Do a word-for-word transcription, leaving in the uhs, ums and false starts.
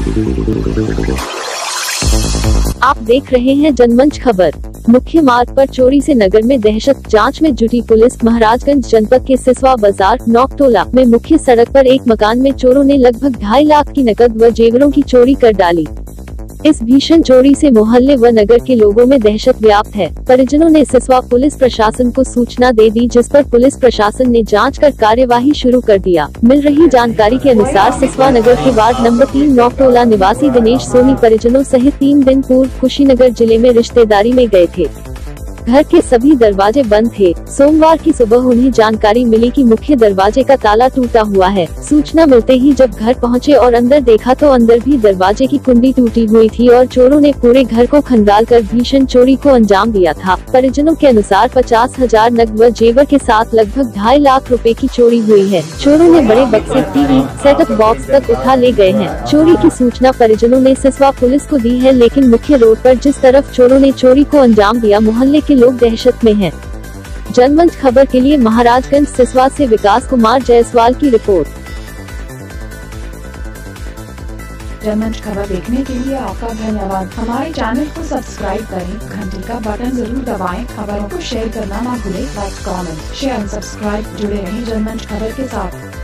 आप देख रहे हैं जनमंच खबर। मुख्य मार्ग पर चोरी से नगर में दहशत, जांच में जुटी पुलिस। महाराजगंज जनपद के सिसवा बाजार नौकटोला में मुख्य सड़क पर एक मकान में चोरों ने लगभग ढाई लाख की नकद व जेवरों की चोरी कर डाली। इस भीषण चोरी से मोहल्ले व नगर के लोगों में दहशत व्याप्त है। परिजनों ने सिसवा पुलिस प्रशासन को सूचना दे दी, जिस पर पुलिस प्रशासन ने जांच कर कार्यवाही शुरू कर दिया। मिल रही जानकारी के अनुसार सिसवा नगर के वार्ड नंबर तीन नौकटोला निवासी दिनेश सोनी परिजनों सहित तीन दिन पूर्व कुशीनगर जिले में रिश्तेदारी में गए थे। घर के सभी दरवाजे बंद थे। सोमवार की सुबह उन्हें जानकारी मिली कि मुख्य दरवाजे का ताला टूटा हुआ है। सूचना मिलते ही जब घर पहुंचे और अंदर देखा तो अंदर भी दरवाजे की कुंडी टूटी हुई थी और चोरों ने पूरे घर को खंगाल कर भीषण चोरी को अंजाम दिया था। परिजनों के अनुसार पचास हजार नकद व जेवर के साथ लगभग ढाई लाख रुपए की चोरी हुई है। चोरों ने बड़े बक्से, टीवी, सेटअप बॉक्स तक उठा ले गए हैं। चोरी की सूचना परिजनों ने सिसवा पुलिस को दी है, लेकिन मुख्य रोड पर जिस तरफ चोरों ने चोरी को अंजाम दिया, मोहल्ले के लोग दहशत में हैं। जनमंच खबर के लिए महाराजगंज सिसवा से विकास कुमार जायसवाल की रिपोर्ट। जनमंच खबर देखने के लिए आपका धन्यवाद। हमारे चैनल को सब्सक्राइब करें, घंटी का बटन जरूर दबाएं। खबरों को शेयर करना ना भूलें। Like, comment, share, subscribe. जुड़े रहें जनमंच खबर के साथ।